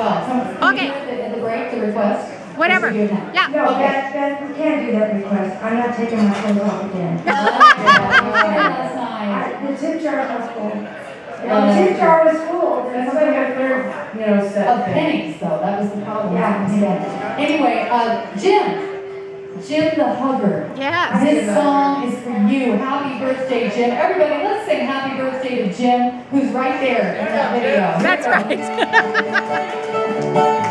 well. Okay. At the break, the request. Whatever. Yeah. No, Okay. we can't do that request. I'm not taking my clothes off again. Last night. The tip jar was full. The tip jar was full. That's like a third, set Of thing. pennies, though. That was the problem. Yeah. Anyway, Jim the Hugger. Yes. This song is for you. Happy birthday, Jim. Everybody, let's sing happy birthday to Jim, who's right there in that video. That's right.